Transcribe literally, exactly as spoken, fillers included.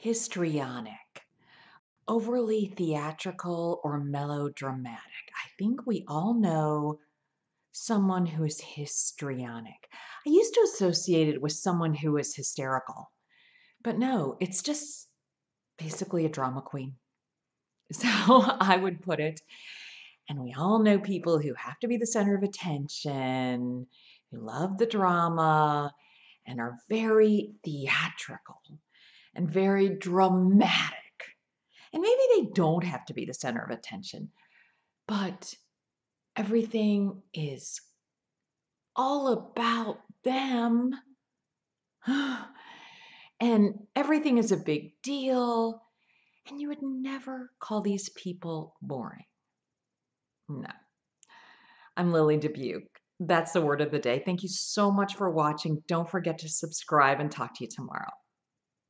Histrionic, overly theatrical or melodramatic. I think we all know someone who is histrionic. I used to associate it with someone who is hysterical, but no, it's just basically a drama queen. So I would put it. And we all know people who have to be the center of attention, who love the drama, and are very theatrical and very dramatic. And maybe they don't have to be the center of attention, but everything is all about them. And everything is a big deal. And you would never call these people boring. No. I'm Lily Dubuque. That's the word of the day. Thank you so much for watching. Don't forget to subscribe and talk to you tomorrow.